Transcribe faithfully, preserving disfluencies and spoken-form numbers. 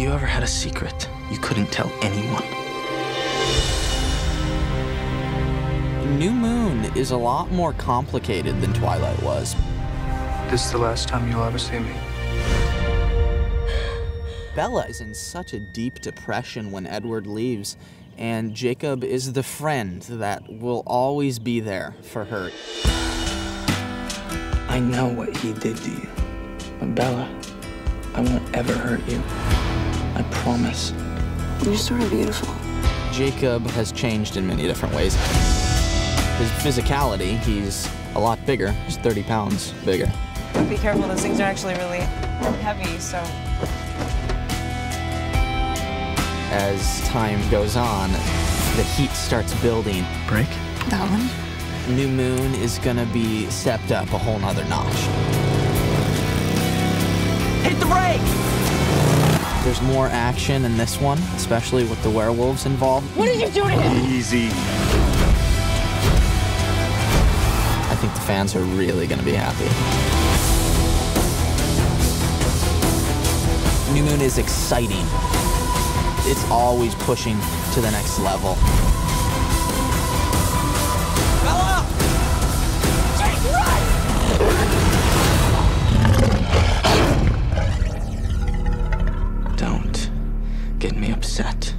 you ever had a secret you couldn't tell anyone? New Moon is a lot more complicated than Twilight was. This is the last time you'll ever see me. Bella is in such a deep depression when Edward leaves, and Jacob is the friend that will always be there for her. I know what he did to you, but Bella, I won't ever hurt you. I promise. You're sort of beautiful. Jacob has changed in many different ways. His physicality, he's a lot bigger. He's thirty pounds bigger. Be careful, those things are actually really heavy, so. As time goes on, the heat starts building. Break? That one? New Moon is gonna be stepped up a whole nother notch. Hit the brake! There's more action in this one, especially with the werewolves involved. What did you do to him? Easy. I think the fans are really gonna be happy. New Moon is exciting. It's always pushing to the next level. Bella! Take right! Don't get me upset.